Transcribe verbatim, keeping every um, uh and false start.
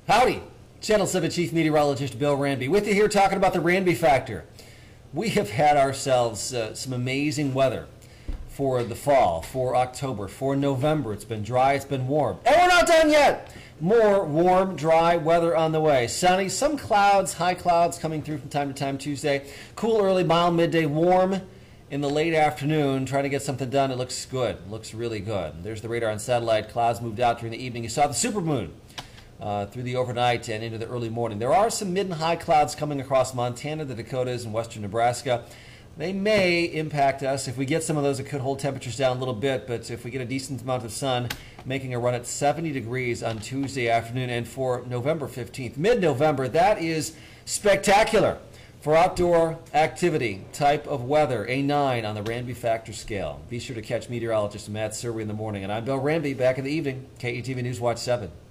Howdy, Channel seven Chief Meteorologist Bill Ranby with you here talking about the Ranby Factor. We have had ourselves uh, some amazing weather for the fall, for October, for November. It's been dry, it's been warm. And we're not done yet! More warm, dry weather on the way. Sunny, some clouds, high clouds coming through from time to time Tuesday. Cool early, mild midday, warm in the late afternoon. Trying to get something done. It looks good. It looks really good. There's the radar on satellite. Clouds moved out during the evening. You saw the supermoon uh, through the overnight and into the early morning. There are some mid and high clouds coming across Montana, the Dakotas, and western Nebraska. They may impact us. If we get some of those, it could hold temperatures down a little bit, but if we get a decent amount of sun, making a run at seventy degrees on Tuesday afternoon and for November fifteenth, mid-November, that is spectacular for outdoor activity type of weather, a nine on the Ranby Factor scale. Be sure to catch meteorologist Matt Serwy in the morning, and I'm Bill Ranby, back in the evening, K E T V News Watch seven.